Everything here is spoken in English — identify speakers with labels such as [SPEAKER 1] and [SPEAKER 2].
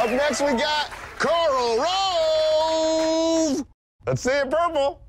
[SPEAKER 1] Up next, we got Coral Rove. Let's see it purple.